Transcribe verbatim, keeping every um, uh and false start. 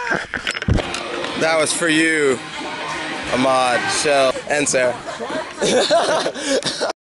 That was for you, Ahmad, Shell, and Sarah.